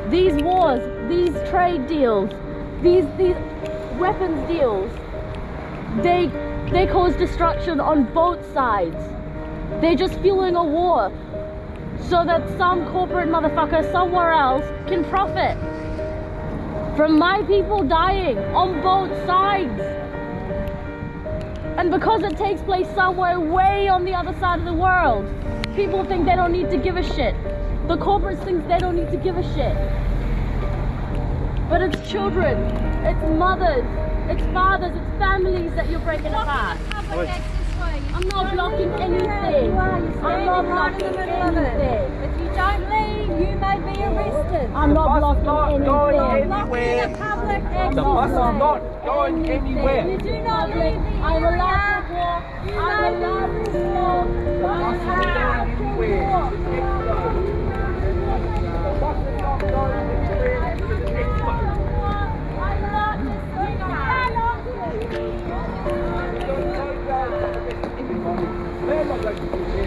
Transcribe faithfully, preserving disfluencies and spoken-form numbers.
these wars, these trade deals, these these weapons deals, they they cause destruction on both sides. They're just fueling a war so that some corporate motherfucker somewhere else can profit from my people dying on both sides. And because it takes place somewhere way on the other side of the world, people think they don't need to give a shit. The corporates think they don't need to give a shit. But it's children, it's mothers, it's fathers, it's families that you're breaking apart. I'm not blocking anything. I'm not blocking anything. If you don't leave, you may be arrested. I'm not blocking anything. Blocking the public access. The bus is not going anywhere. You do not leave the I'm area. allowed to walk. You I'm may allowed be to walk. The bus is not going anywhere. The bus is not going anywhere. It's an expo. I'm not listening. They're not going to